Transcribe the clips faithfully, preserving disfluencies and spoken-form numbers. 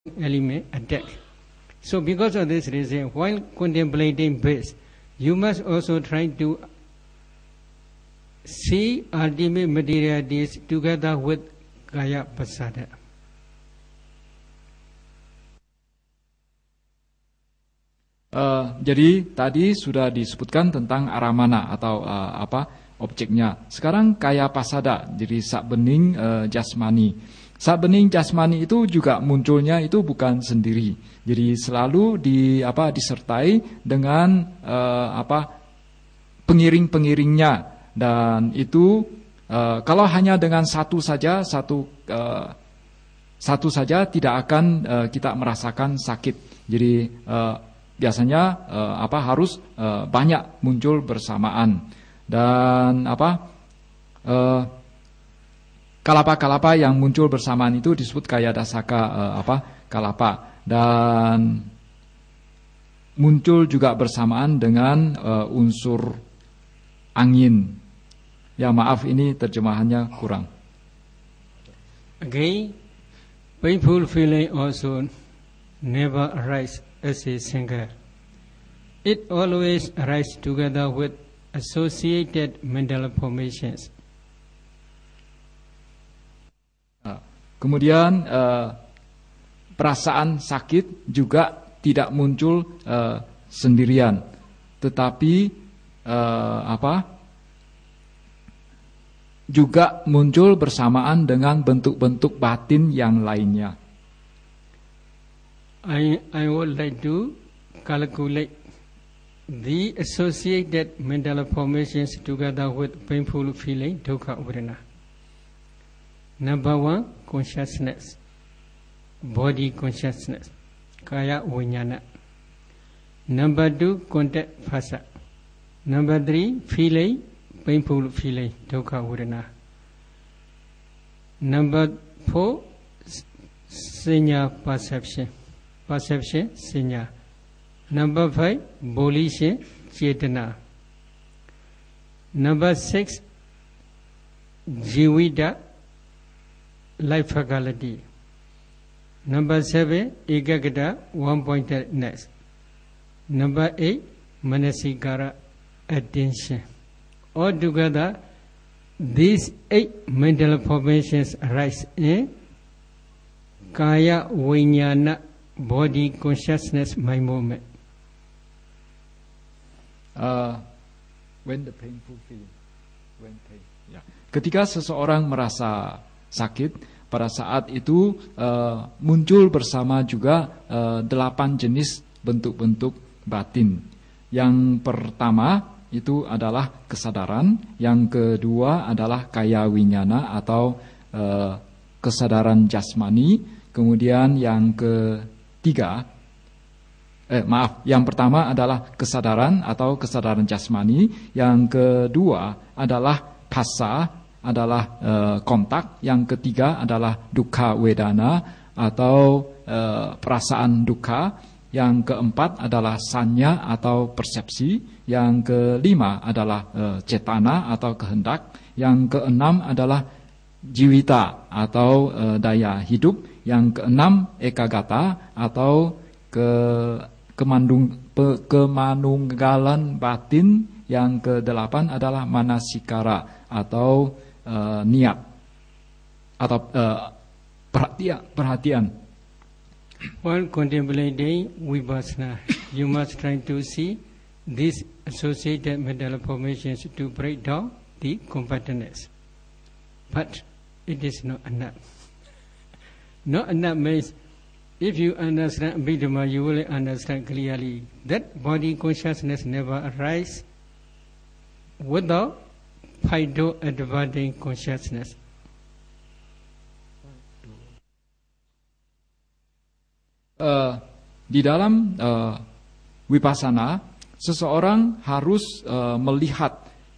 element attack. So because of this reason, while contemplating bliss, you must also try to see ultimate materialities together with Kaya Pasada. Uh, jadi tadi sudah disebutkan tentang aramana atau uh, apa objeknya. Sekarang kaya pasada, jadi sak bening uh, jasmani. Sak bening jasmani itu juga munculnya itu bukan sendiri. Jadi selalu di apa disertai dengan uh, apa pengiring-pengiringnya, dan itu uh, kalau hanya dengan satu saja satu uh, satu saja tidak akan uh, kita merasakan sakit. Jadi uh, biasanya uh, apa harus uh, banyak muncul bersamaan, dan apa uh, kalapa-kalapa yang muncul bersamaan itu disebut kaya dasaka uh, apa kalapa, dan muncul juga bersamaan dengan uh, unsur angin. Ya maaf, ini terjemahannya kurang. Again, painful feeling also never arise as a single. It always arises together with associated mental formations. Kemudian uh, perasaan sakit juga tidak muncul uh, sendirian, tetapi uh, apa? juga muncul bersamaan dengan bentuk-bentuk batin yang lainnya. I, I would like to calculate the associated mental formations together with painful feeling, dukkha vedana. Number one, consciousness, body consciousness, kaya vijnana. Number two, contact phasa. Number three, feeling, painful feeling, dukkha vedana. Number four, sanya perception. Perception, sinya. Number five, volition, chetana. Number six, jivita, life faculty. Number seven, ekagata, one-pointedness. Number eight, manasikara, attention. Altogether, these eight mental formations arise in kaya vijnana, body consciousness, my movement. Uh, when the painful feeling, when pain, ya. Ketika seseorang merasa sakit, pada saat itu uh, muncul bersama juga uh, delapan jenis bentuk-bentuk batin. Yang pertama itu adalah kesadaran, yang kedua adalah kaya vijnana atau uh, kesadaran jasmani, kemudian yang ke Tiga, eh, maaf, yang pertama adalah kesadaran atau kesadaran jasmani, yang kedua adalah phasa, adalah eh, kontak, yang ketiga adalah dukkha vedana atau eh, perasaan dukkha, yang keempat adalah sanya atau persepsi, yang kelima adalah eh, cetana atau kehendak, yang keenam adalah jivita atau eh, daya hidup, yang keenam ekagata atau ke kemandung pe, kemanunggalan batin, yang kedelapan adalah manasikara atau uh, niat atau uh, perhatian perhatian. While contemplating vipassana, you must try to see these associated mental formations to break down the compactness. But it is not enough. Not enough means if you understand Abhidhamma, you will understand clearly that body consciousness never arises without phyto-adverting consciousness. Uh, di dalam uh, vipassana, seseorang harus uh, melihat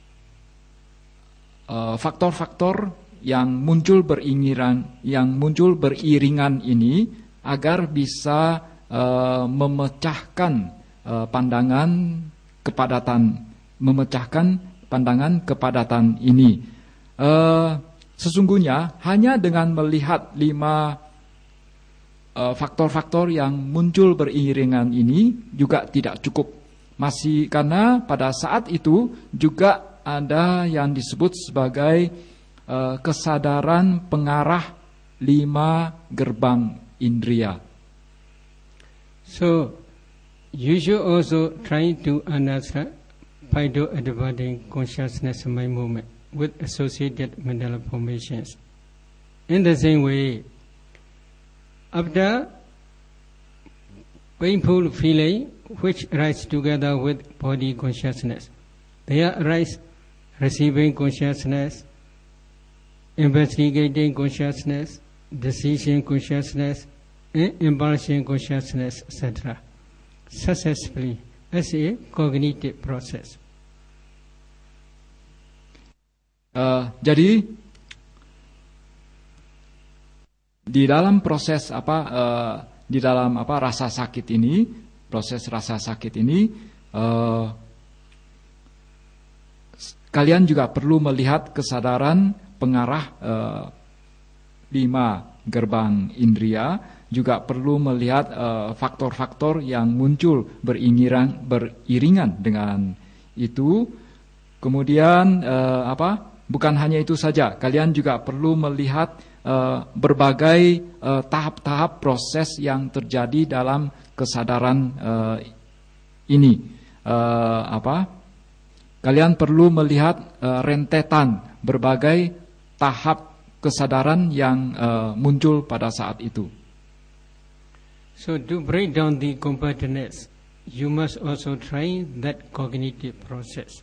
uh, faktor-faktor yang muncul beriringan, yang muncul beriringan ini agar bisa uh, memecahkan uh, pandangan kepadatan, memecahkan pandangan kepadatan ini. Uh, sesungguhnya hanya dengan melihat lima faktor-faktor uh, yang muncul beriringan ini juga tidak cukup. Masih karena pada saat itu juga ada yang disebut sebagai uh, kesadaran pengarah lima gerbang indria. So you should also try to understand Paido adverting consciousness mind movement with associated mental formations. In the same way, after painful feeling which rise together with body consciousness, there arise receiving consciousness, investigating consciousness, decision consciousness, and impulsion consciousness, et cetera, successfully as a cognitive process. Uh, jadi di dalam proses apa uh, di dalam apa rasa sakit ini, proses rasa sakit ini, uh, kalian juga perlu melihat kesadaran pengarah uh, lima gerbang indria, juga perlu melihat faktor-faktor uh, yang muncul beriringan beriringan dengan itu. Kemudian uh, apa? Bukan hanya itu saja, kalian juga perlu melihat uh, berbagai uh, tahap-tahap proses yang terjadi dalam kesadaran uh, ini. Uh, apa? Kalian perlu melihat uh, rentetan berbagai tahap kesadaran yang uh, muncul pada saat itu. So to break down the compactness, you must also try that cognitive process.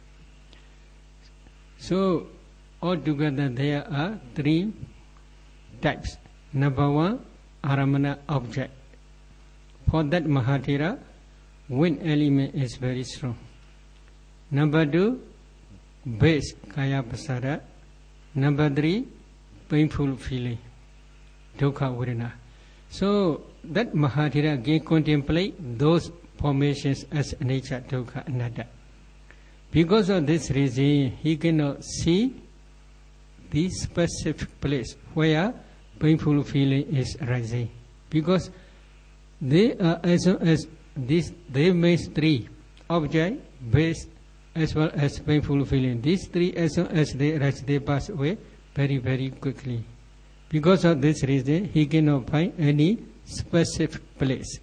So altogether there are three types. Number one, aramana object. For that Mahatera, wind element is very strong. Number two, base, kaya pasada. Number three, painful feeling, dukkha vedana. So that Mahatera can contemplate those formations as nature, dukkha, anatta. Because of this reason, he cannot see the specific place where painful feeling is rising. Because they are as as this they make three object, base, as well as painful feeling. These three as soon as they rise, they pass away very, very quickly. Because of this reason, he cannot find any specific place.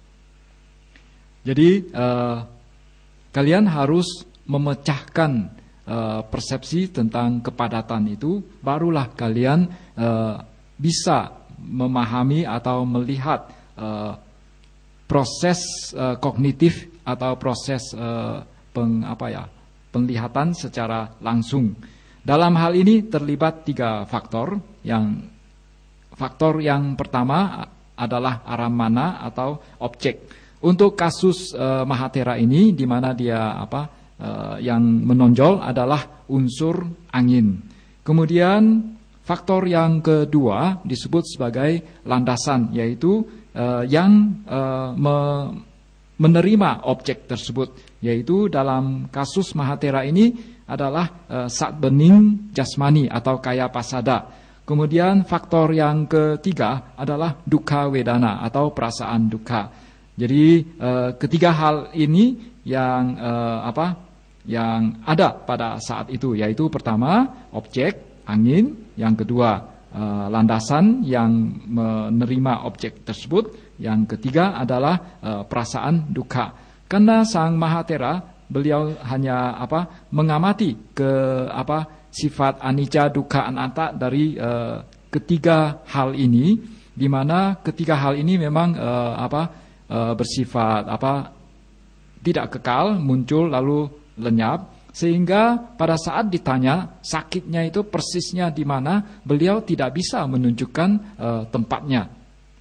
Jadi uh, kalian harus memecahkan uh, persepsi tentang kepadatan itu, barulah kalian uh, bisa memahami atau melihat uh, proses uh, kognitif atau proses uh, peng, apa ya, penglihatan secara langsung. Dalam hal ini terlibat tiga faktor. Yang faktor yang pertama adalah aramana atau objek. Untuk kasus uh, Mahatera ini, di mana dia apa uh, yang menonjol adalah unsur angin. Kemudian faktor yang kedua disebut sebagai landasan, yaitu uh, yang uh, me menerima objek tersebut, yaitu dalam kasus Mahatera ini adalah uh, saat bening jasmani atau kaya pasada. Kemudian faktor yang ketiga adalah dukkha vedana atau perasaan dukkha. Jadi uh, ketiga hal ini yang uh, apa? Yang ada pada saat itu, yaitu pertama objek angin, yang kedua uh, landasan yang menerima objek tersebut, yang ketiga adalah uh, perasaan dukkha. Karena Sang Mahatera, beliau hanya apa? Mengamati ke apa? Sifat anicca, dukkha, anatta dari uh, ketiga hal ini, di mana ketiga hal ini memang uh, apa? Uh, bersifat apa? Tidak kekal, muncul lalu lenyap, sehingga pada saat ditanya sakitnya itu persisnya di mana, beliau tidak bisa menunjukkan uh, tempatnya.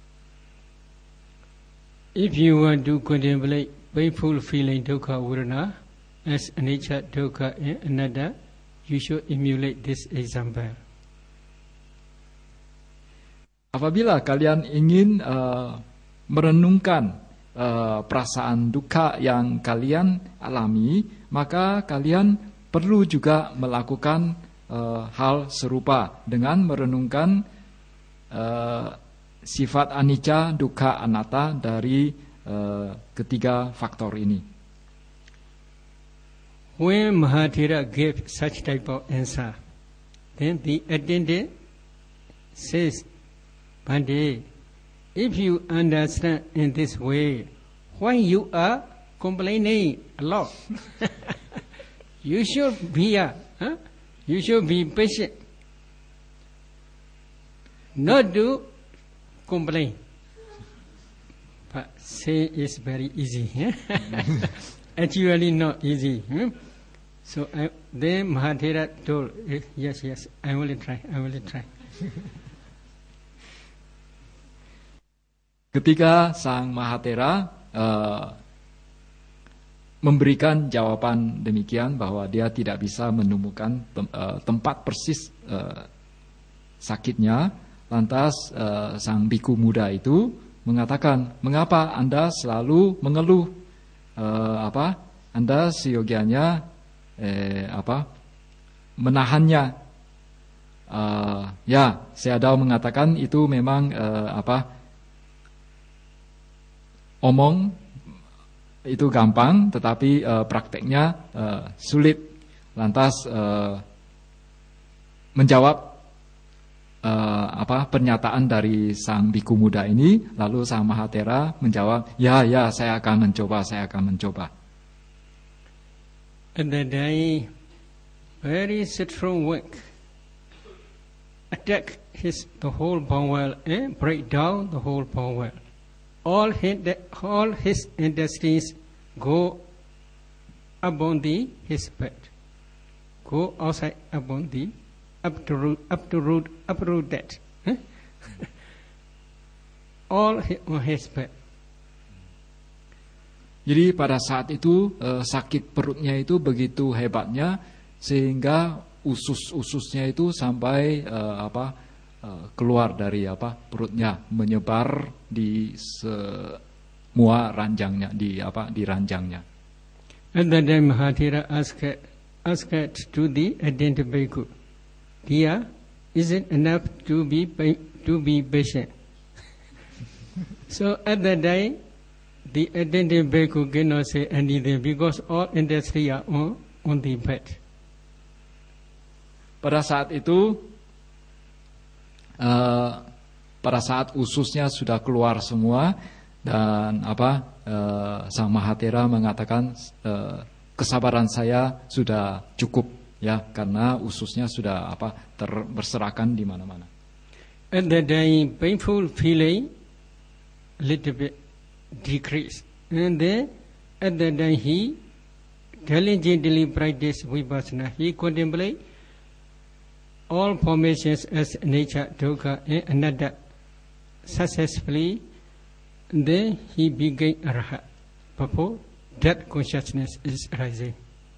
If you want to contemplate painful feeling dukkha vedana as anicca, dukkha, and anatta, you should emulate this example. Apabila kalian ingin uh, merenungkan uh, perasaan dukkha yang kalian alami, maka kalian perlu juga melakukan uh, hal serupa dengan merenungkan uh, sifat anicca, dukkha, anatta dari uh, ketiga faktor ini. When Mahathira gave such type of answer, then the attendant says, Bhante, if you understand in this way, why you are complaining a lot? You should be a, huh? You should be patient, not to complain. But say it's very easy. Actually not easy. Hmm? So I, then Mahathira told, yes, yes, I will try, I will try. Ketika Sang Mahathira uh, memberikan jawaban demikian bahwa dia tidak bisa menemukan tem, uh, tempat persis uh, sakitnya, lantas uh, sang biku muda itu mengatakan, mengapa Anda selalu mengeluh? Uh, apa? Anda seyogianya eh, apa? menahannya. Uh, ya, Sayadaw mengatakan itu memang uh, apa? omong itu gampang, tetapi uh, prakteknya uh, sulit. Lantas uh, menjawab uh, apa pernyataan dari sang biku muda ini, lalu sang Mahathira menjawab, ya ya saya akan mencoba, saya akan mencoba. And that day, very strong work attack his the whole bowel and break down the whole bowel. All his, all his industries go upon the his bed, go outside upon the up to root, up to root, uproot that. Huh? All his, on his bed. Jadi pada saat itu eh, sakit perutnya itu begitu hebatnya sehingga usus-ususnya itu sampai eh, apa? keluar dari apa perutnya, menyebar di semua ranjangnya, di apa di ranjangnya. And then Mahathira asked asked to the attendant bhikkhu, "Dear, is it enough to be to be patient?" So at that day, the attendant bhikkhu cannot say anything because all industry are on on the bed. Pada saat itu Uh, pada saat ususnya sudah keluar semua dan apa uh, Sang Mahathira mengatakan uh, kesabaran saya sudah cukup ya karena ususnya sudah apa terberserakan di mana-mana. At that day, painful feeling little bit decreased, and then at that day he diligently practiced vipassana. He contemplate all formations as nature, dukkha, and anatta successfully. Then he became arhat. Before that consciousness is rising.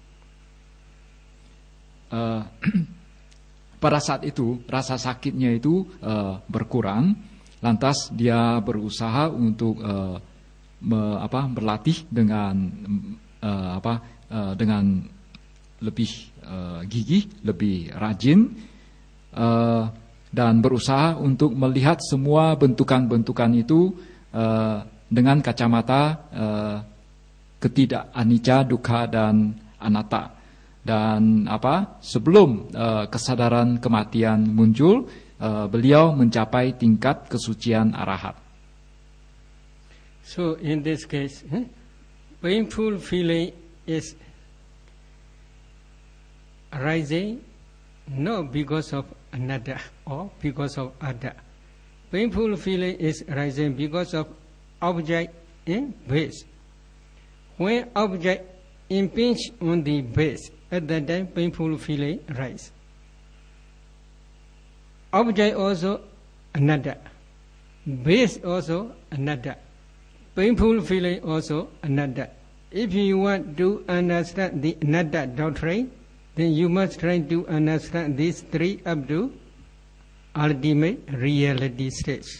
Uh, pada saat itu rasa sakitnya itu uh, berkurang. Lantas dia berusaha untuk uh, me, apa, berlatih dengan uh, apa uh, dengan lebih uh, gigih, lebih rajin. Uh, dan berusaha untuk melihat semua bentukan-bentukan itu uh, dengan kacamata uh, ketidak anicca, dukkha dan anatta. Dan apa? Sebelum uh, kesadaran kematian muncul, uh, beliau mencapai tingkat kesucian arahat. So in this case, eh, painful feeling is arising not because of anatta or because of atta. Painful feeling is arising because of object in base. When object impinge on the base, at that time painful feeling arise. Object also anatta. Base also anatta. Painful feeling also anatta. If you want to understand the anatta doctrine, then you must try to understand these three up to ultimate reality stage.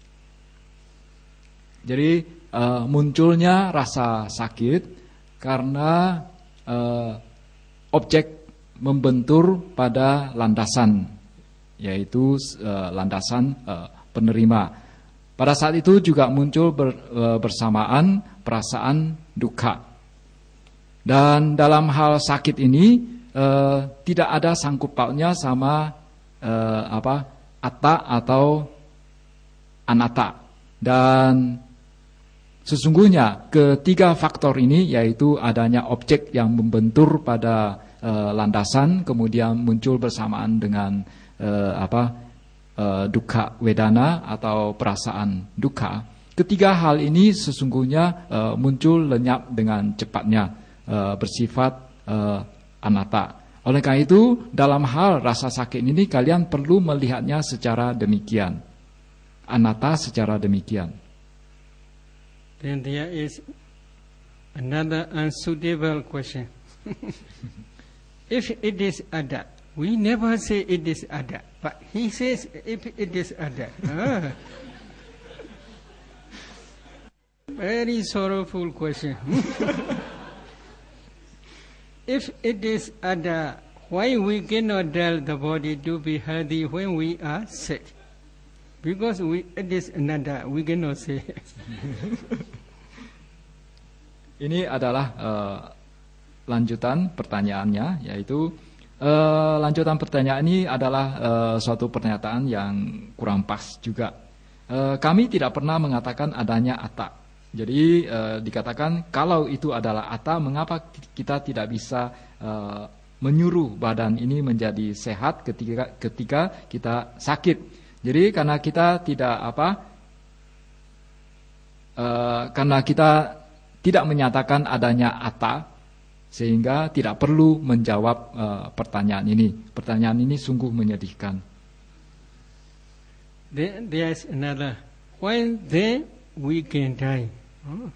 Jadi uh, munculnya rasa sakit karena uh, objek membentur pada landasan, yaitu uh, landasan uh, penerima. Pada saat itu juga muncul ber, bersamaan perasaan duka. Dan dalam hal sakit ini eh, tidak ada sangkut pautnya sama eh, apa atta atau anatta. Dan sesungguhnya ketiga faktor ini, yaitu adanya objek yang membentur pada eh, landasan, kemudian muncul bersamaan dengan eh, apa Uh, duka wedana atau perasaan duka. Ketiga hal ini sesungguhnya uh, muncul lenyap dengan cepatnya, uh, bersifat uh, anatta. Oleh karena itu, dalam hal rasa sakit ini kalian perlu melihatnya secara demikian, anatta secara demikian. Then there is another unsuitable question. If it is ada, we never say it is ada, but he says if it is ada. Ah. Very sorrowful question. If it is ada, why we cannot tell the body to be healthy when we are sick? Because we, it is another, we cannot say. Ini adalah uh, lanjutan pertanyaannya, yaitu Uh, lanjutan pertanyaan ini adalah uh, suatu pernyataan yang kurang pas juga. Uh, kami tidak pernah mengatakan adanya atta. Jadi uh, dikatakan kalau itu adalah atta, mengapa kita tidak bisa uh, menyuruh badan ini menjadi sehat ketika ketika kita sakit? Jadi karena kita tidak apa? Uh, karena kita tidak menyatakan adanya atta, sehingga tidak perlu menjawab uh, pertanyaan ini. Pertanyaan ini sungguh menyedihkan. Then there is another. When then we can die. Oh.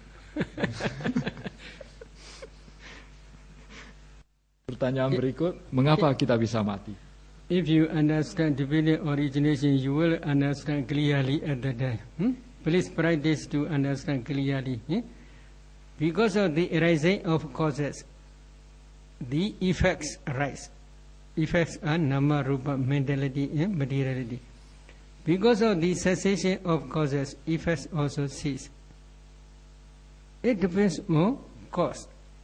Pertanyaan berikut, mengapa kita bisa mati? If you understand divinity origination, you will understand clearly at the time. Hmm? Please practice to understand clearly. Hmm? Because of the arising of causes, the effects arise. Effects are nama, rupa, mentality, and materiality. Because of the cessation of causes, effects also cease. It depends on cause.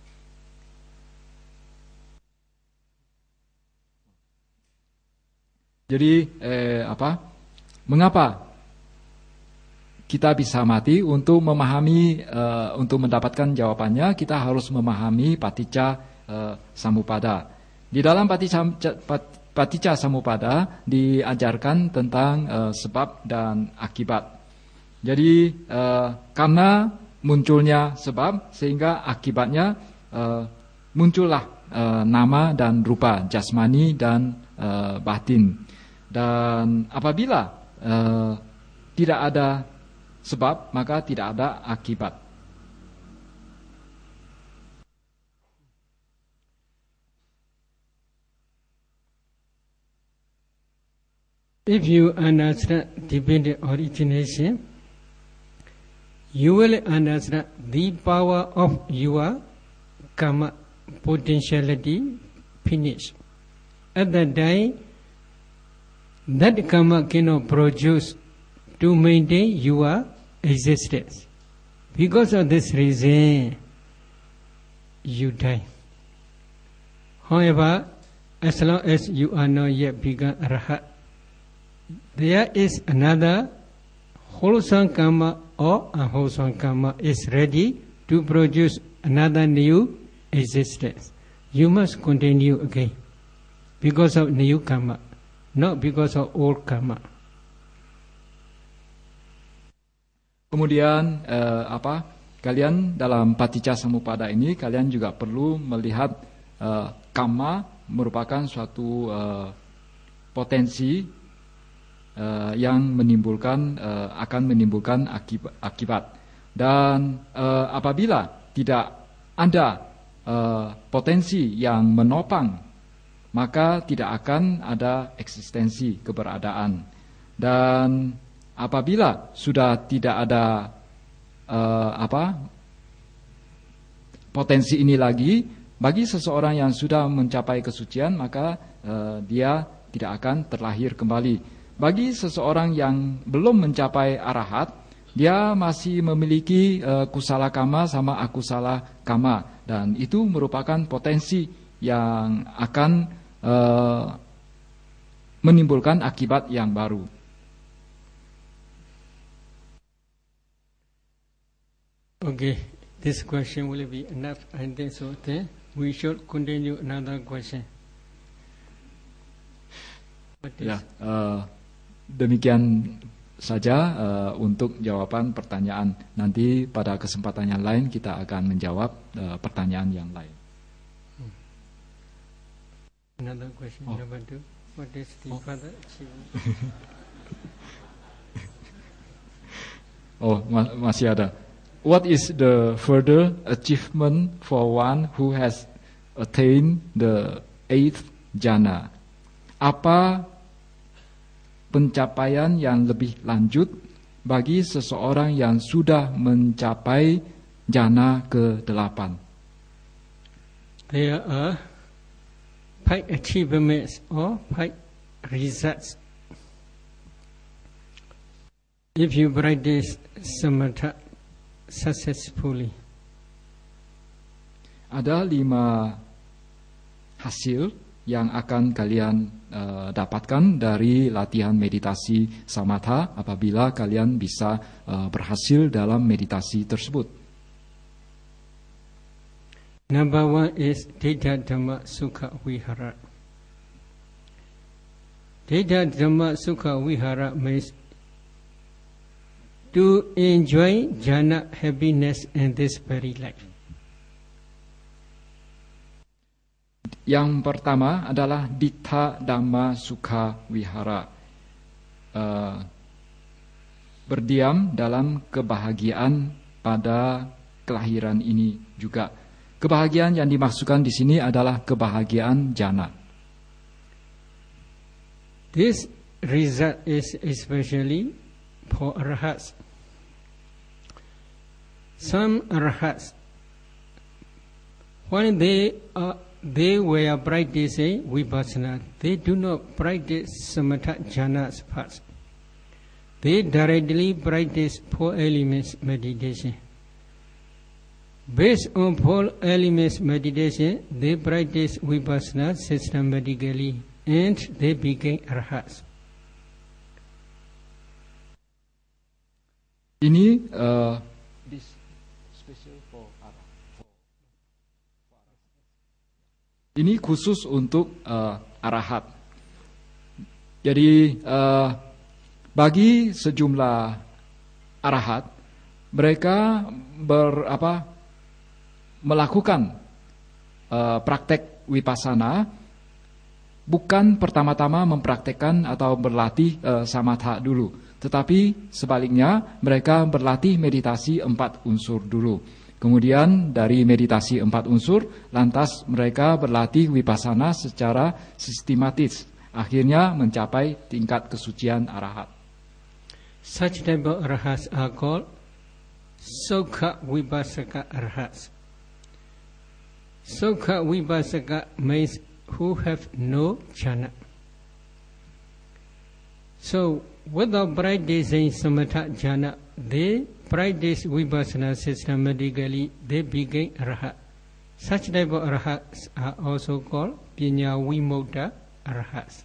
Jadi eh, apa? Mengapa kita bisa mati? Untuk memahami, uh, untuk mendapatkan jawabannya, kita harus memahami paticca Uh, Samuppada. Di dalam paticca, paticca Samuppada diajarkan tentang uh, sebab dan akibat. Jadi uh, karena munculnya sebab, sehingga akibatnya uh, muncullah uh, nama dan rupa, jasmani dan uh, batin. Dan apabila uh, tidak ada sebab, maka tidak ada akibat. If you understand dependent origination, you will understand the power of your karma potentiality finish. At that time, that karma cannot produce to maintain your existence. Because of this reason, you die. However, as long as you are not yet become Arhat, there is another wholesome karma or unwholesome karma is ready to produce another new existence. You must continue again because of new karma, not because of old karma. Kemudian eh, apa? Kalian dalam paticca samuppada ini kalian juga perlu melihat eh, karma merupakan suatu eh, potensi Uh, yang menimbulkan uh, akan menimbulkan akibat, akibat. Dan uh, apabila tidak ada uh, potensi yang menopang, maka tidak akan ada eksistensi keberadaan. Dan apabila sudah tidak ada uh, apa potensi ini lagi, bagi seseorang yang sudah mencapai kesucian, maka uh, dia tidak akan terlahir kembali. Bagi seseorang yang belum mencapai arahat, dia masih memiliki uh, kusala kama sama akusala kama, dan itu merupakan potensi yang akan uh, menimbulkan akibat yang baru. Okay, this question will be enough. I think so. Then we should continue another question. Ya, uh, demikian saja uh, untuk jawaban pertanyaan. Nanti pada kesempatan yang lain kita akan menjawab uh, pertanyaan yang lain. Hmm. Another question, oh. Number two. What is the oh. further achievement? Oh, ma masih ada. What is the further achievement for one who has attained the eighth jhana? Apa pencapaian yang lebih lanjut bagi seseorang yang sudah mencapai jhana ke delapan? There are five achievements or five results. If you practice samatha successfully. Ada lima hasil yang akan kalian uh, dapatkan dari latihan meditasi samatha apabila kalian bisa uh, berhasil dalam meditasi tersebut. Number one is Ditta Dhamma Sukha Vihara. Ditta Dhamma Sukha Vihara means to enjoy jhana happiness in this very life. Yang pertama adalah Ditta Dhamma Sukha Vihara, uh, berdiam dalam kebahagiaan pada kelahiran ini juga. Kebahagiaan yang dimaksudkan di sini adalah kebahagiaan jhana. This result is especially for arhats. Some arhats, when they are They were practicing vipassana. They do not practice samatha jhanas first. They directly practice four elements meditation. Based on four elements meditation, they practice vipassana systematically and they became arhats. Ini uh, this special for Ini khusus untuk uh, arahat. Jadi uh, bagi sejumlah arahat, mereka ber, apa, melakukan uh, praktek vipassana bukan pertama-tama mempraktekkan atau berlatih uh, samatha dulu, tetapi sebaliknya mereka berlatih meditasi empat unsur dulu. Kemudian dari meditasi empat unsur, lantas mereka berlatih vipassana secara sistematis, akhirnya mencapai tingkat kesucian arahat. Such type of arhats are called Sukha Vipassaka arhats. Sukha Vipassaka means who have no jhana. So, without practicing samatha jhana, they practice vipassana systematically, they became arhat. Such type of arhats are also called Pinya Vimukta arhats.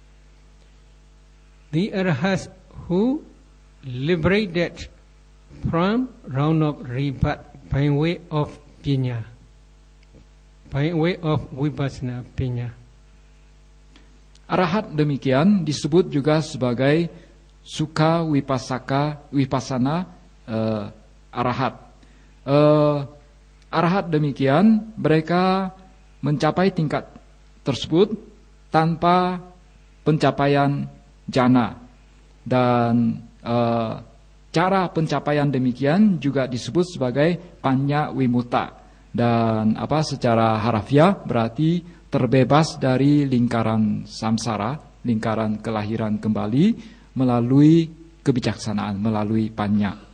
The arhats who liberated from round of rebirth by way of Pinya, by way of vipassana Pinya. Arahat demikian disebut juga sebagai Sukha Vipassaka Vipassana Uh, arahat. Uh, arahat demikian mereka mencapai tingkat tersebut tanpa pencapaian jhana, dan uh, cara pencapaian demikian juga disebut sebagai panya wimutta, dan apa secara harafiah berarti terbebas dari lingkaran samsara, lingkaran kelahiran kembali melalui kebijaksanaan, melalui panya.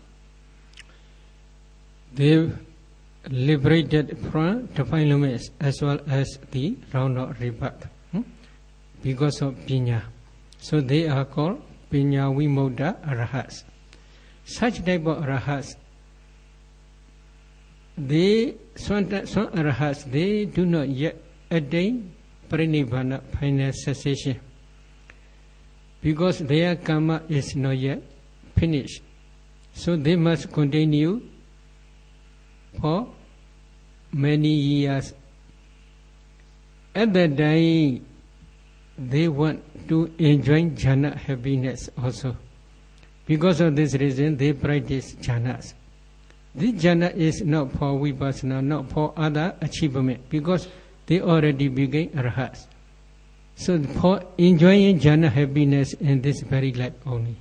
They liberated from defilements as well as the round of rebirth hmm? because of pinya. So they are called Pinya Vimukta arhats. Such type of arahats, they, some, some arahats, they do not yet attain parinibbana, final cessation, because their karma is not yet finished. So they must continue for many years. At that time, they want to enjoy jhana happiness also. Because of this reason, they practice jhanas. This jhana is not for vipassana, not for other achievement, because they already became arahats. So for enjoying jhana happiness in this very life only.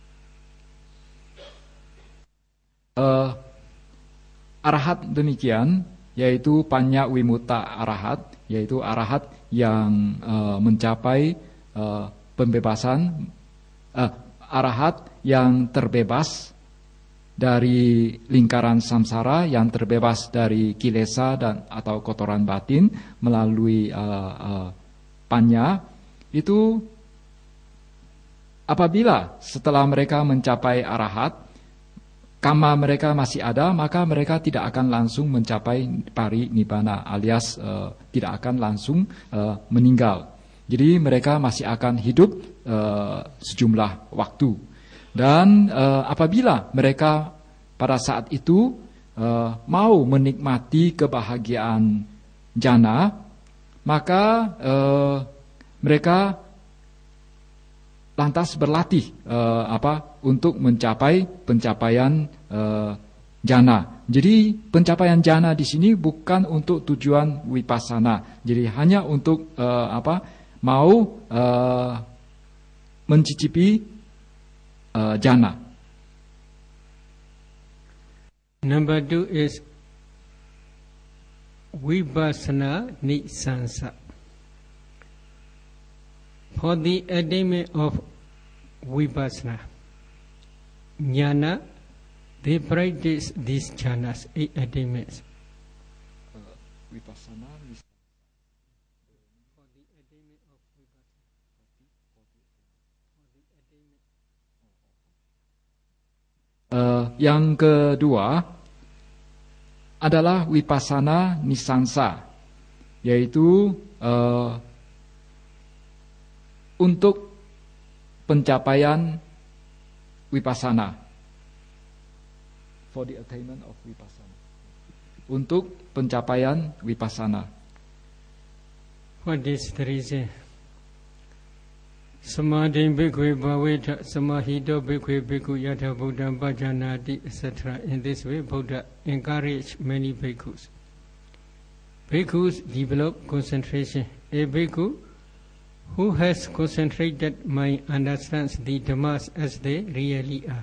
Uh, arahat demikian, yaitu panya wimuta arahat, yaitu arahat yang uh, mencapai uh, pembebasan, uh, arahat yang terbebas dari lingkaran samsara, yang terbebas dari kilesa dan atau kotoran batin melalui uh, uh, panya. Itu apabila setelah mereka mencapai arahat, kama mereka masih ada, maka mereka tidak akan langsung mencapai parinibbana, alias uh, tidak akan langsung uh, meninggal. Jadi mereka masih akan hidup uh, sejumlah waktu. Dan uh, apabila mereka pada saat itu uh, mau menikmati kebahagiaan jana, maka uh, mereka lantas berlatih uh, apa untuk mencapai pencapaian uh, jana. Jadi pencapaian jana di sini bukan untuk tujuan vipassana. Jadi hanya untuk uh, apa mau uh, mencicipi uh, jana. Number two is vipassana nisansa. For the attainment of vipassana, jnana, they practice these jhanas, eight attainments. Uh, vipassana nisansa. Uh, yang kedua adalah vipassana nisansa, yaitu uh, untuk pencapaian vipassana, for the attainment of vipassana, untuk pencapaian vipassana. What is the reason? Samadhi bhikkhve bhaveta samahito bhikkhve bhikkhu yatha buddham bhajanati, et cetera. In this way, Buddha encouraged many bhikkhus. Bhikkhus develop concentration. A bhikkhu who has concentrated mind understands the dhammas as they really are.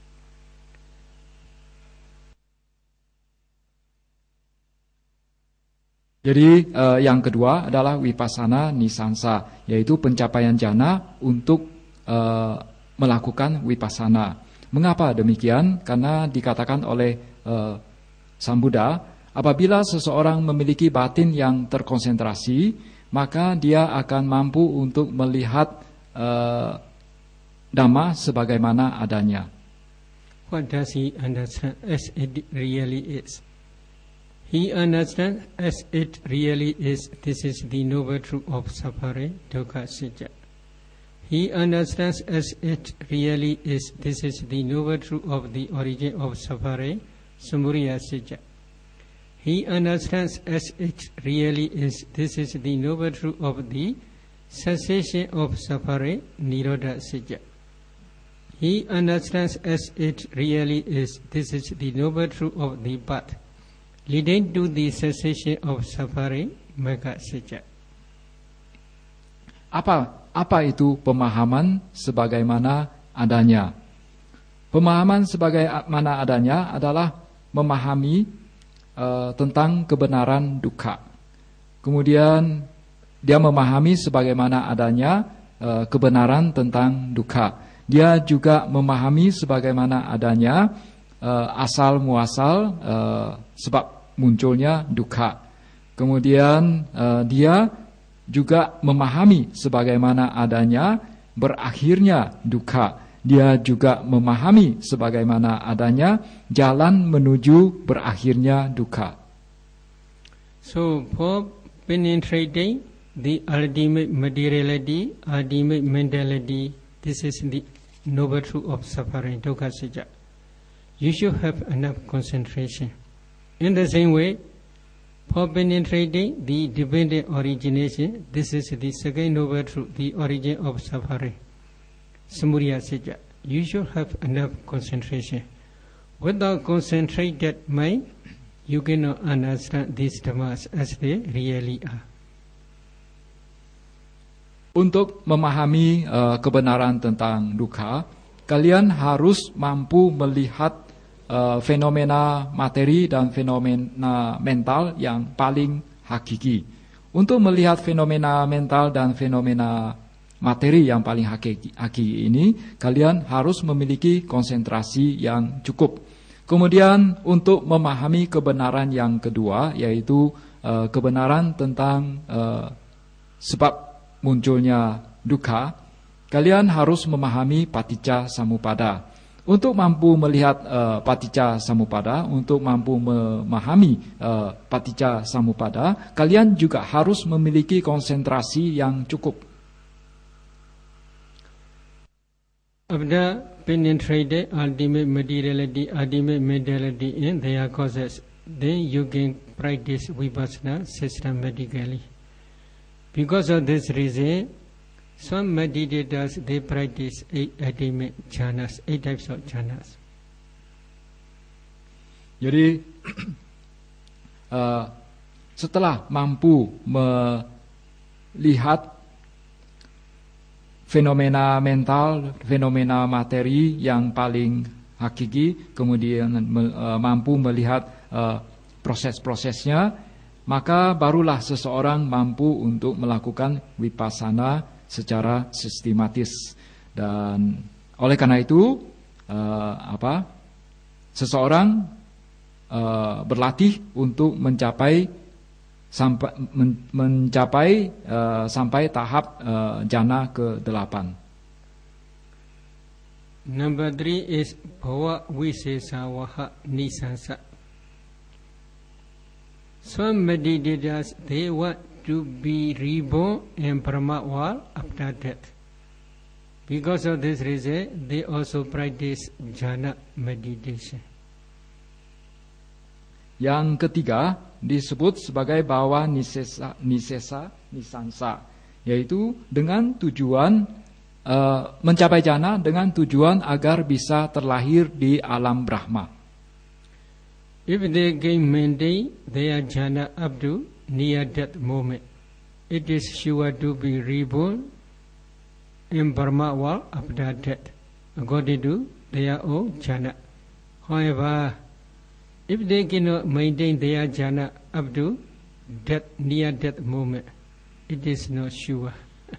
Jadi uh, yang kedua adalah vipassana nisansa, yaitu pencapaian jana untuk uh, melakukan vipassana. Mengapa demikian? Karena dikatakan oleh uh, Sang Buddha, apabila seseorang memiliki batin yang terkonsentrasi, maka dia akan mampu untuk melihat uh, dhamma sebagaimana adanya. What does he understand as it really is? He understands as it really is. This is the noble truth of suffering, dukkha, sijja. He understands as it really is. This is the noble truth of the origin of suffering, samudaya, sijja. He understands as it really is. This is the noble truth of the cessation of suffering, nirodha, sijja. He understands as it really is. This is the noble truth of the path, leading to the cessation of suffering, magga, sijja. Apa apa itu pemahaman sebagaimana adanya? Pemahaman sebagaimana adanya adalah memahami uh, tentang kebenaran dukkha. Kemudian dia memahami sebagaimana adanya uh, kebenaran tentang dukkha. Dia juga memahami sebagaimana adanya uh, asal muasal uh, sebab munculnya dukkha. Kemudian uh, dia juga memahami sebagaimana adanya berakhirnya dukkha. dia juga memahami sebagaimana adanya jalan menuju berakhirnya dukkha. So for penetrating the ultimate materiality, ultimate mentality, this is the noble truth of suffering, dukkha sajja. You should have enough concentration. In the same way, for penetrating the dependent origination, this is the second noble truth, the origin of suffering, samudaya sajja. You should have enough concentration. Without concentrated mind, you cannot understand these dhammas as they really are. Untuk memahami uh, kebenaran tentang dukkha, kalian harus mampu melihat uh, fenomena materi dan fenomena mental yang paling hakiki. Untuk melihat fenomena mental dan fenomena materi yang paling hakiki, hakiki ini, kalian harus memiliki konsentrasi yang cukup. Kemudian untuk memahami kebenaran yang kedua, yaitu uh, kebenaran tentang uh, sebab munculnya dukkha, kalian harus memahami paticca samuppada. Untuk mampu melihat uh, paticca samuppada, untuk mampu memahami uh, paticca samuppada, kalian juga harus memiliki konsentrasi yang cukup. After penetrated ultimate materiality, ultimate mentality in their causes, then you can practice vipassana systematically. Because of this reason, some meditators, they practice eight ultimate jhanas, eight types of jhanas. Jadi uh, setelah mampu melihat fenomena mental, fenomena materi yang paling hakiki, kemudian me, uh, mampu melihat uh, proses-prosesnya, maka barulah seseorang mampu untuk melakukan vipassana secara sistematis. Dan oleh karena itu, uh, apa? Seseorang uh, berlatih untuk mencapai sampai men, mencapai uh, sampai tahap uh, jana ke delapan. Number three is bhava visesavaha nisansa. Some meditators, they want to be reborn in Brahma world after death. Because of this reason, they also practice jhana meditation. Yang ketiga disebut sebagai bhava nisesa, nisesa nisansa, yaitu dengan tujuan uh, mencapai jana dengan tujuan agar bisa terlahir di alam Brahma. If they can maintain their jhana up to near death moment, it is sure to be reborn in Brahma world after death, according to their own jhana. However, if they cannot maintain their jhana up to death, near death moment, it is not sure.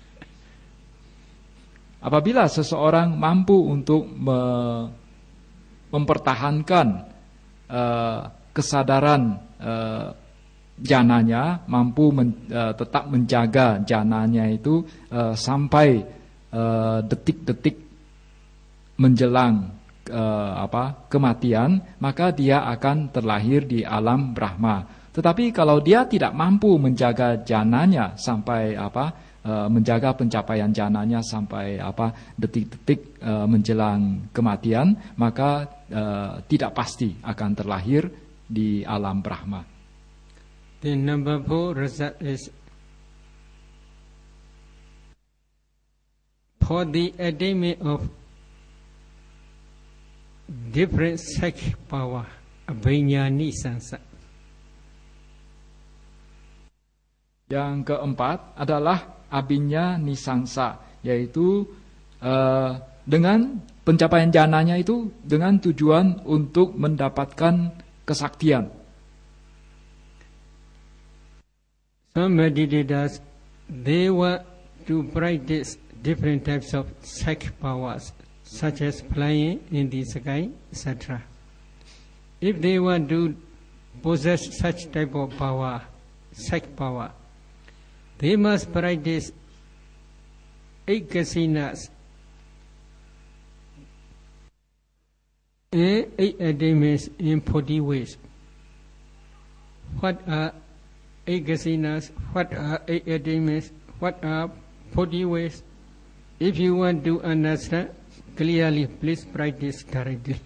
Apabila seseorang mampu untuk me mempertahankan uh, kesadaran uh, jananya, mampu men, uh, tetap menjaga jananya itu uh, sampai detik-detik uh, menjelang Uh, apa kematian, maka dia akan terlahir di alam Brahma. Tetapi kalau dia tidak mampu menjaga jananya sampai apa uh, menjaga pencapaian jananya sampai apa detik-detik uh, menjelang kematian, maka uh, tidak pasti akan terlahir di alam Brahma. The number four result is for the attainment of different psychic power, abhinyani sansa. Yang keempat adalah abinya nisangsa, yaitu uh, dengan pencapaian jananya itu dengan tujuan untuk mendapatkan kesaktian. Some meditators, they want to practice different types of psychic powers, such as flying in the sky, et cetera. If they want to possess such type of power, psychic power, they must practice eight kasinas and eight attainments in forty ways. What are eight kasinas? What are eight attainments? What are forty ways? If you want to understand clearly, please practice directly.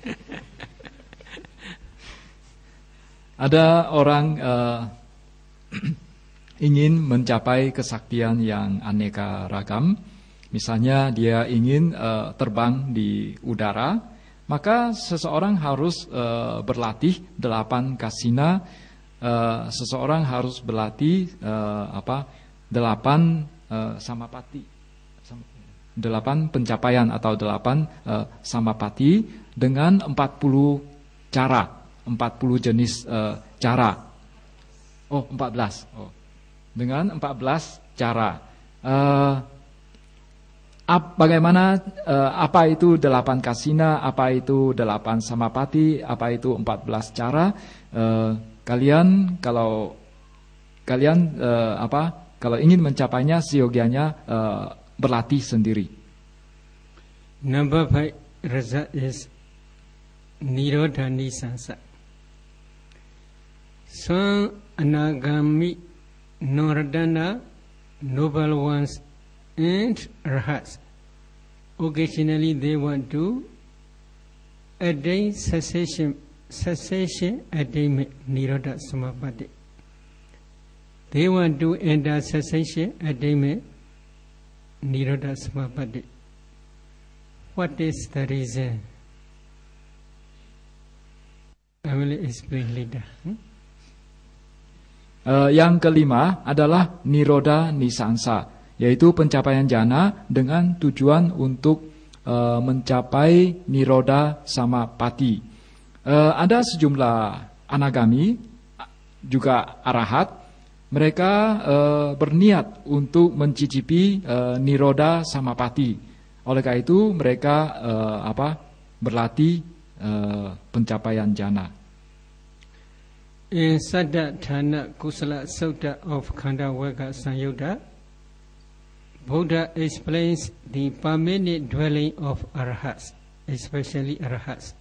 Ada orang uh, ingin mencapai kesaktian yang aneka ragam. Misalnya dia ingin uh, terbang di udara, maka seseorang harus uh, berlatih delapan kasina. Uh, seseorang harus berlatih uh, apa delapan uh, samapati, delapan pencapaian atau delapan uh, samapati dengan empat puluh cara. empat puluh jenis uh, cara. Oh, empat belas. Oh. Dengan empat belas cara. Uh, ap, bagaimana uh, apa itu delapan kasina, apa itu delapan samapati, apa itu empat belas cara? Uh, kalian kalau kalian uh, apa? Kalau ingin mencapainya, seyogianya uh, berlatih sendiri. Number five result is Nirodha Nisansa. Some anagami, Noradana, noble ones, and rahats. Occasionally they want to attain cessation, cessation attainment, Nirodha Samapati. They want to enter cessation attainment, Nirodha Samapati. What is the reason? I will explain later. Hmm? Uh, yang kelima adalah Nirodha Nisansa, yaitu pencapaian jana dengan tujuan untuk uh, mencapai Nirodha Samapati. Uh, ada sejumlah anagami, juga arahat, mereka uh, berniat untuk mencicipi uh, Nirodha Samapati. Oleh karena itu mereka uh, apa berlatih uh, pencapaian jana. In Saddha Thana Kusala Sutta of Khanda Vagga Sanyutta, Buddha explains the permanent dwelling of arahats, especially arahats.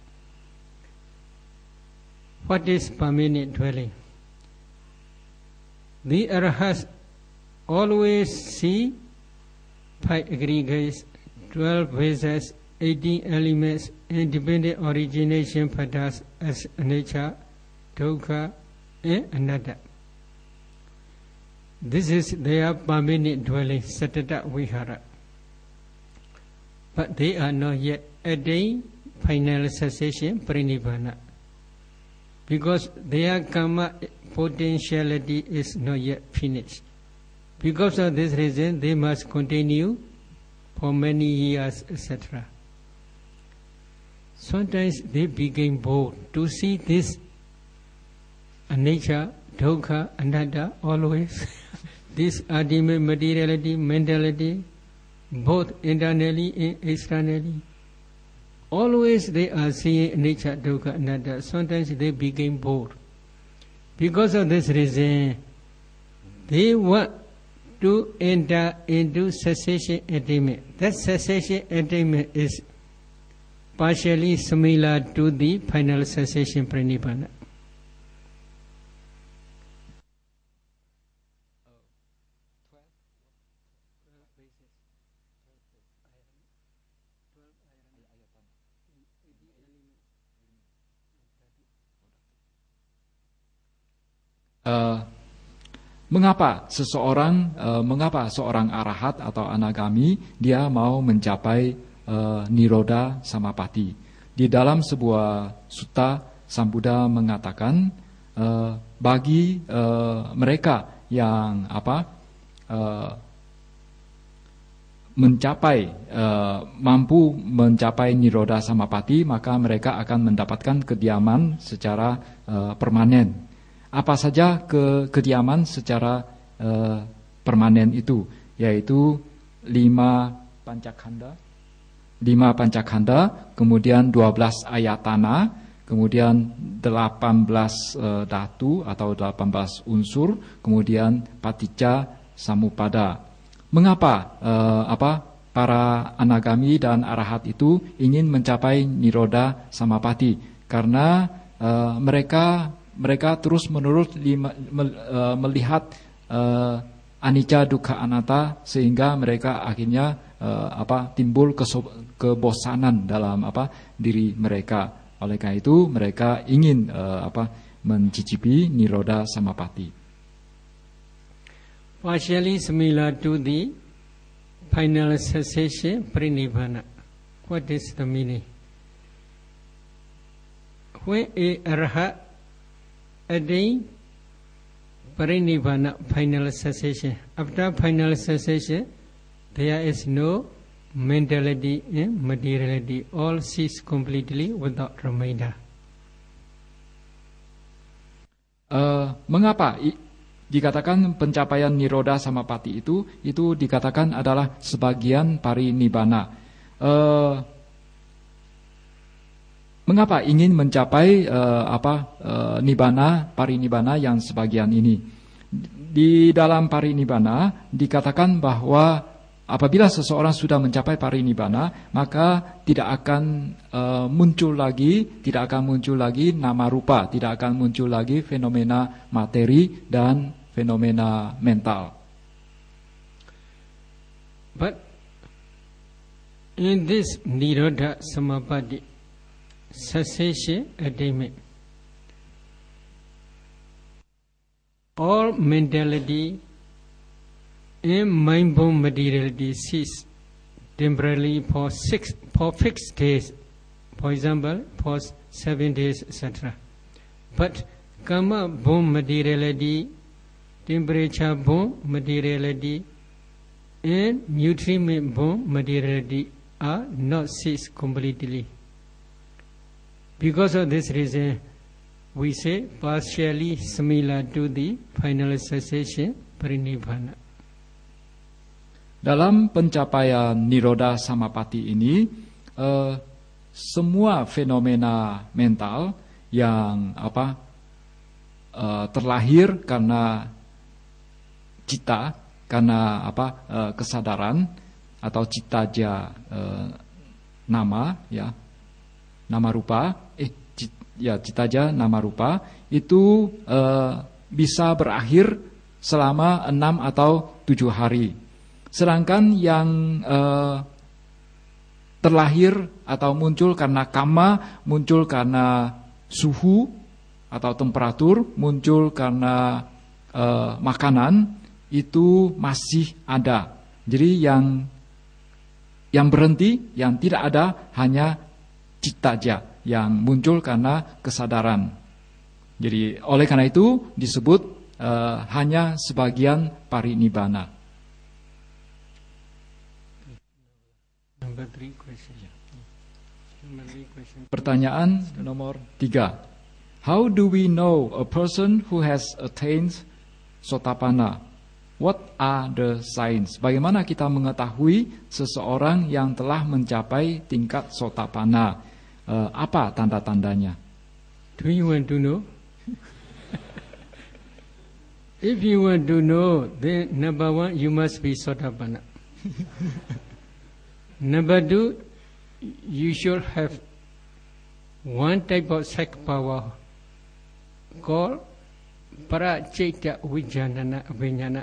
What is permanent dwelling? The arahats always see five aggregates, twelve vesas, eighteen elements, independent origination pathas as nature, dukkha, and anatta. This is their permanent dwelling, Sattata Vihara. But they are not yet attained final cessation, Parinibbana. Because their karma potentiality is not yet finished. Because of this reason, they must continue for many years, et cetera. Sometimes they became bored to see this anicca, dukkha, anatta, always. This ultimate materiality, mentality, both internally and externally. Always they are seeing anicca, dukkha, anatta. Sometimes they became bored. Because of this reason, they want to enter into cessation attainment. That cessation attainment is partially similar to the final cessation Parinibbana. Uh, mengapa seseorang, uh, mengapa seorang arahat atau anagami dia mau mencapai uh, Nirodha Samapati? Di dalam sebuah sutta, Sang Buddha mengatakan uh, bagi uh, mereka yang apa uh, mencapai uh, mampu mencapai Nirodha Samapati, maka mereka akan mendapatkan kediaman secara uh, permanen. Apa saja ke kediaman secara uh, permanen itu, yaitu lima pancakhanda, lima pancakhanda, kemudian dua belas ayatana, kemudian delapan belas uh, dhatu atau delapan belas unsur, kemudian paticca samuppada. Mengapa uh, apa para anagami dan arahat itu ingin mencapai niroda samapati karena uh, mereka mereka terus menerus lima, me, uh, melihat uh, anicca dukkha anatta sehingga mereka akhirnya uh, apa timbul keso, kebosanan dalam apa diri mereka. Oleh karena itu mereka ingin uh, apa mencicipi niroda samapati. Partially similar to the final cessation parinibbana. What is the meaning? When a arahat attain parinibbana, final cessation, after final cessation, there is no mentality and materiality. All cease completely without remainder. Uh, mengapa I, dikatakan pencapaian niroda samapati itu itu dikatakan adalah sebagian parinibbana? Uh, mengapa ingin mencapai uh, apa uh, nibbana parinibbana yang sebagian ini? Di dalam parinibbana dikatakan bahwa apabila seseorang sudah mencapai parinibbana, maka tidak akan uh, muncul lagi, tidak akan muncul lagi nama rupa, tidak akan muncul lagi fenomena materi dan fenomena mental. But in this nirodha samapatti, cessation attainment, all mentality and mind-born materiality cease temporarily for six, for fixed days, for example, for seven days, et cetera. But karma-born materiality, temperature-born materiality, and nutriment-born materiality are not ceased completely. Because of this reason, we say partially similar to the final cessation parinibbana. Dalam pencapaian niroda samapati ini, eh, semua fenomena mental yang apa eh, terlahir karena cita, karena apa eh, kesadaran atau citaja eh, nama, ya nama rupa, eh cit, ya citaja nama rupa itu eh, bisa berakhir selama enam atau tujuh hari. Sedangkan yang uh, terlahir atau muncul karena kama, muncul karena suhu atau temperatur, muncul karena uh, makanan, itu masih ada. Jadi yang yang berhenti, yang tidak ada hanya citaja yang muncul karena kesadaran. Jadi oleh karena itu disebut uh, hanya sebagian parinibbana. Pertanyaan nomor tiga. How do we know a person who has attained sotapanna? What are the signs? Bagaimana kita mengetahui seseorang yang telah mencapai tingkat sotapanna? Uh, apa tanda-tandanya? Do you want to know? If you want to know, then number one, you must be sotapanna. Number two, you should have one type of psych power called Pracitta Vijnana Abhiññana.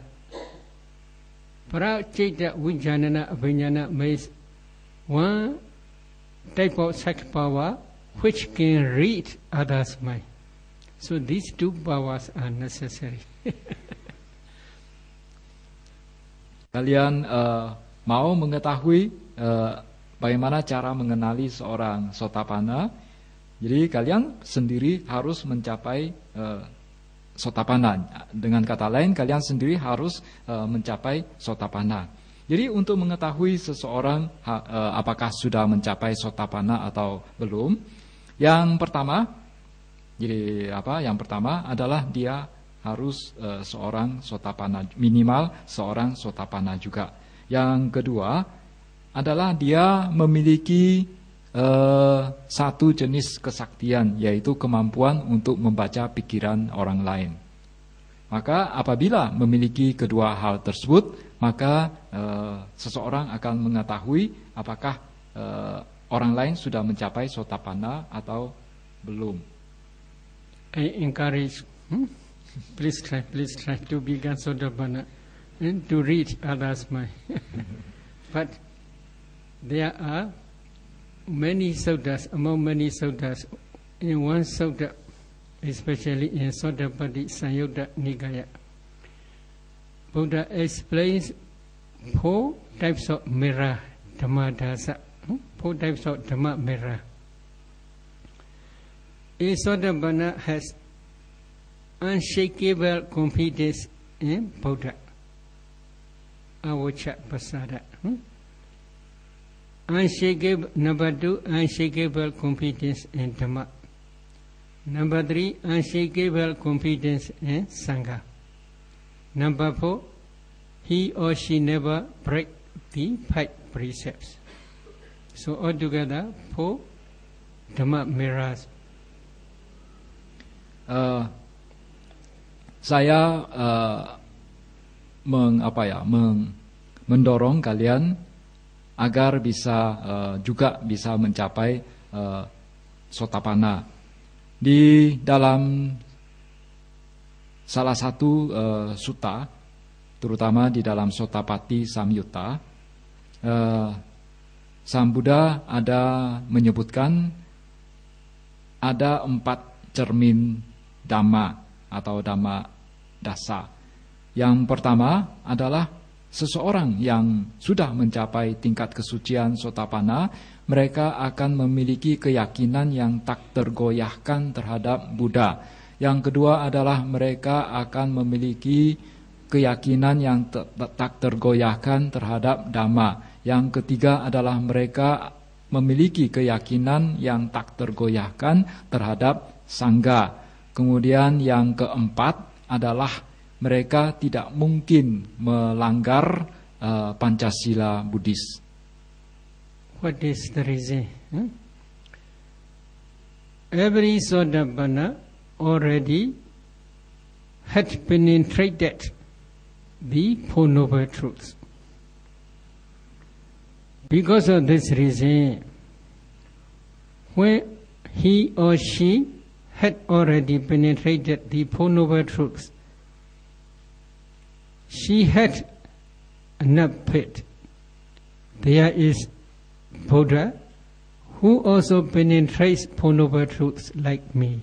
Pracitta Vijnana Abhiññana means one type of psych power which can read others' mind. So these two powers are necessary. Kalian uh, mau mengetahui Uh, bagaimana cara mengenali seorang sotapanna? Jadi kalian sendiri harus mencapai uh, sotapanna. Dengan kata lain, kalian sendiri harus uh, mencapai sotapanna. Jadi untuk mengetahui seseorang ha, uh, apakah sudah mencapai sotapanna atau belum, yang pertama, jadi apa? Yang pertama adalah dia harus uh, seorang sotapanna, minimal seorang sotapanna juga. Yang kedua adalah dia memiliki uh, satu jenis kesaktian, yaitu kemampuan untuk membaca pikiran orang lain. Maka apabila memiliki kedua hal tersebut, maka uh, seseorang akan mengetahui apakah uh, orang lain sudah mencapai sotapanna atau belum. I encourage, hmm? please try, please try to become sotapanna and to read others' mind. But there are many suttas, among many suttas, in one sutta, especially in Sotapanna Samyutta Nikaya, Buddha explains four types of mirror, Dhammadasa, four types of Dhamma mirror. A Sotapanna has unshakable confidence in Buddha, Avacca Pasada. Hmm? Unshakable, number two, unshakable confidence in Dhamma. Number three, unshakable confidence in Sangha. Number four, he or she never break the five precepts. So altogether, four Dhamma mirrors. Uh, saya uh, meng, apa ya, meng, mendorong kalian agar bisa uh, juga bisa mencapai uh, sotapanna. Di dalam salah satu uh, sutta, terutama di dalam Sotapatti Samyutta, uh, Sang Buddha ada menyebutkan ada empat cermin Dhamma atau Dhamma Dasa. Yang pertama adalah seseorang yang sudah mencapai tingkat kesucian sotapanna, mereka akan memiliki keyakinan yang tak tergoyahkan terhadap Buddha. Yang kedua adalah mereka akan memiliki keyakinan yang tak tergoyahkan terhadap Dhamma. Yang ketiga adalah mereka memiliki keyakinan yang tak tergoyahkan terhadap Sangha. Kemudian yang keempat adalah mereka tidak mungkin melanggar uh, Pancasila Buddhis. What is the reason? Hmm? Every Sotapanna already had penetrated the Four Noble Truths. Because of this reason, when he or she had already penetrated the Four Noble Truths, she had enough faith. There is Buddha who also penetrates Four Noble Truths like me.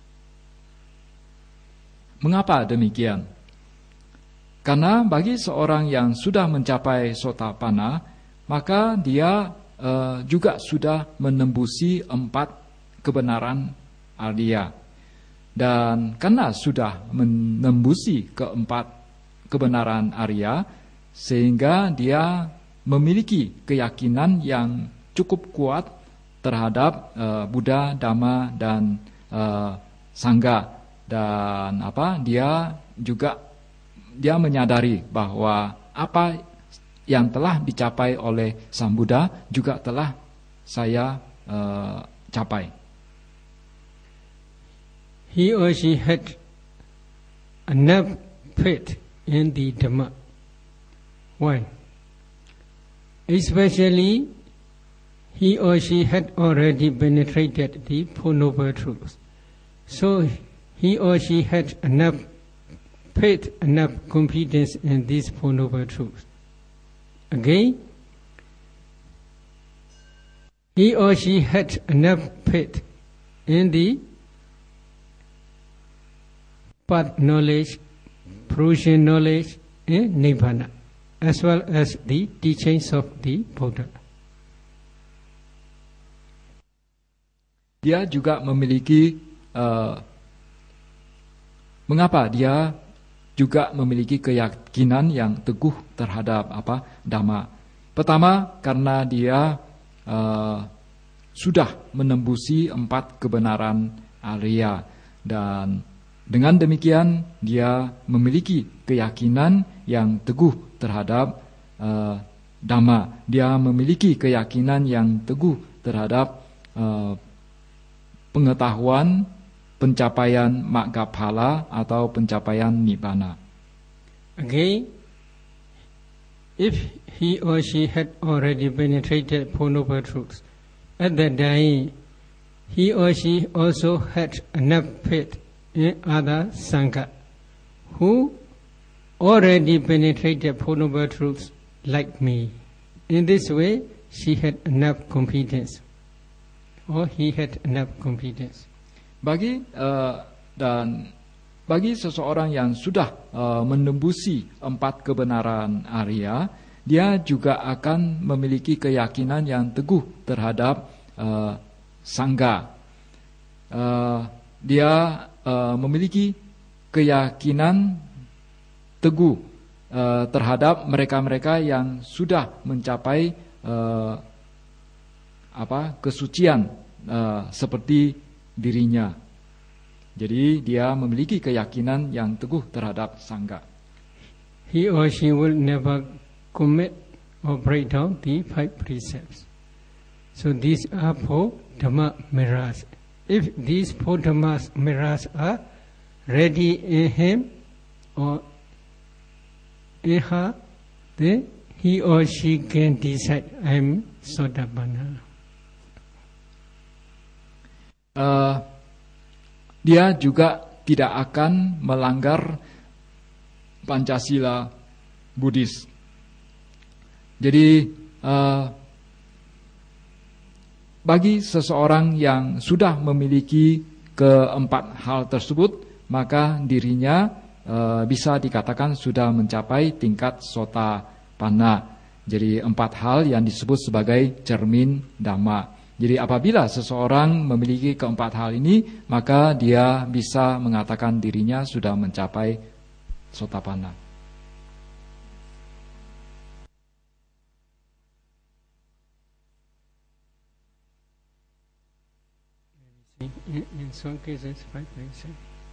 Mengapa demikian? Karena bagi seorang yang sudah mencapai sotapanna, maka dia uh, juga sudah menembusi empat kebenaran Arya. Dan karena sudah menembusi keempat kebenaran Arya, sehingga dia memiliki keyakinan yang cukup kuat terhadap uh, Buddha, Dhamma, dan uh, Sangha. Dan apa? Dia juga dia menyadari bahwa apa yang telah dicapai oleh Sang Buddha juga telah saya uh, capai. He or she had enough faith in the Dhamma. Why? Especially, he or she had already penetrated the Four Noble Truths. So, he or she had enough faith, enough confidence in these Four Noble Truths. Again, he or she had enough faith in the path knowledge, fruition knowledge, and Nibbana, as well as the teachings of the Buddha. Dia juga memiliki uh, mengapa dia juga memiliki keyakinan yang teguh terhadap apa Dhamma. Pertama, karena dia uh, sudah menembusi empat kebenaran Arya, dan dengan demikian dia memiliki keyakinan yang teguh terhadap uh, Dhamma. Dia memiliki keyakinan yang teguh terhadap uh, pengetahuan pencapaian Maggaphala atau pencapaian Nibbana. Again, if he or she had already penetrated Four Noble Truths, at that time he or she also had enough faith in other Sangha who already penetrated Four Noble Truths like me. In this way, she had enough confidence, or he had enough confidence. Bagi uh, dan bagi seseorang yang sudah uh, menembusi empat kebenaran Arya, dia juga akan memiliki keyakinan yang teguh terhadap uh, Sangha. Uh, dia uh, memiliki keyakinan teguh uh, terhadap mereka-mereka yang sudah mencapai uh, apa kesucian uh, seperti dirinya. Jadi dia memiliki keyakinan yang teguh terhadap Sangha. He or she will never commit or break down the five precepts. So these are four Dhamma mirrors. If these four Dhamma mirrors are ready in him or in her, then he or she can decide, I am Sotapanna. Uh, dia juga tidak akan melanggar Pancasila Buddhis. Jadi uh, bagi seseorang yang sudah memiliki keempat hal tersebut, maka dirinya uh, bisa dikatakan sudah mencapai tingkat Sotapanna. Jadi empat hal yang disebut sebagai cermin Dhamma. Jadi apabila seseorang memiliki keempat hal ini, maka dia bisa mengatakan dirinya sudah mencapai Sotapanna. In, in some cases, five percent.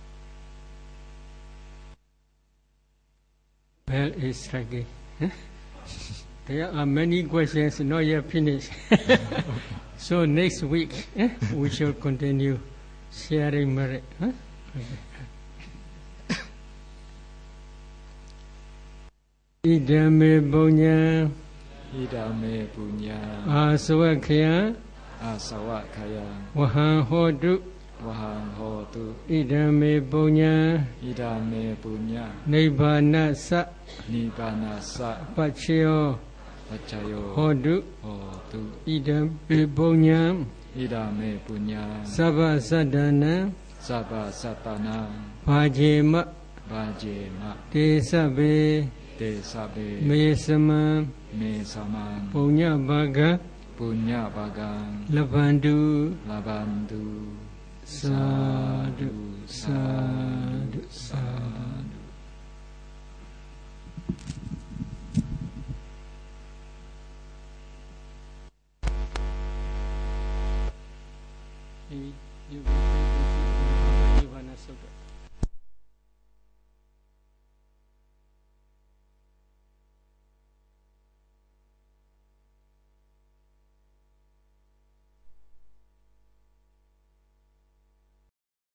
Bell is striking. There are many questions not yet finished. So next week eh, we shall continue sharing merit. Huh? Okay. Idame punya, Idame punya, asawakaya, asawakaya, wahang hodu, wahang hotu, idame punya, idame punya, nibbana sa, nibbana sa, pacayo, pacayo, hodu, hotu, idame punya, idame punya, sabba sadana, sabba satana, bhajema, bhajema, tesabe, tesabe, mesama, mesama, punya baga, punya bagang, labandu, labandu, sadu, sadu, sadu. Eight.